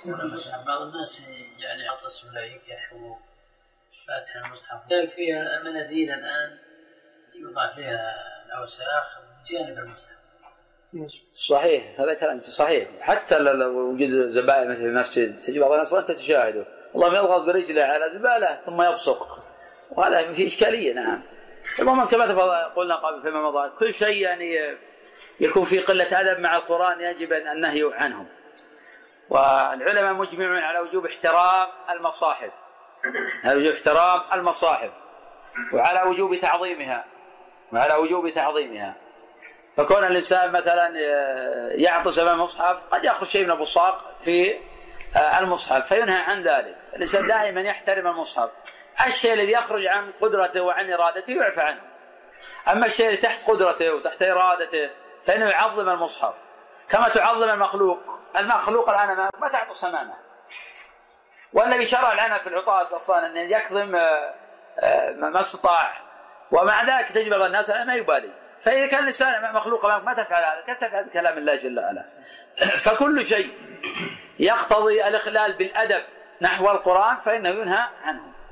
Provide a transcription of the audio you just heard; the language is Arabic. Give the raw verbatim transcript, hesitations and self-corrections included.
بعض الناس يعني يعطس ولا ينكح فاتح المصحف فيها مناديل الآن يوضع فيها الأوساخ بجانب المصحف. صحيح هذا كلام صحيح. حتى لو وجد زبائن مثل في المسجد تجي بعض الناس وأنت تشاهده اللهم يضغط برجله على زبالة ثم يفسق، وهذا في إشكالية. نعم. المهم كما قلنا قبل فيما مضى كل شيء يعني يكون في قلة أدب مع القرآن يجب أن النهي عنه. والعلماء مجمعون على وجوب احترام المصاحف، على وجوب احترام المصاحف وعلى وجوب تعظيمها وعلى وجوب تعظيمها. فكون الإنسان مثلا يعطس أمام المصحف قد يأخذ شيء من البصاق في المصحف فينهى عن ذلك. الإنسان دائما يحترم المصحف. الشيء الذي يخرج عن قدرته وعن إرادته يعفى عنه، أما الشيء الذي تحت قدرته وتحت إرادته فإنه يعظم المصحف كما تعظم المخلوق. المخلوق الآن ما تعطس أمامه، والنبي شرع لنا في العطاس أصلا أن يكظم ما استطاع، ومع ذلك تجد بعض الناس ما يبالي. فإذا كان الإنسان مخلوق أمامك ما تفعل هذا كيف تفعل بكلام الله جل وعلا؟ فكل شيء يقتضي الإخلال بالأدب نحو القرآن فإنه ينهى عنه.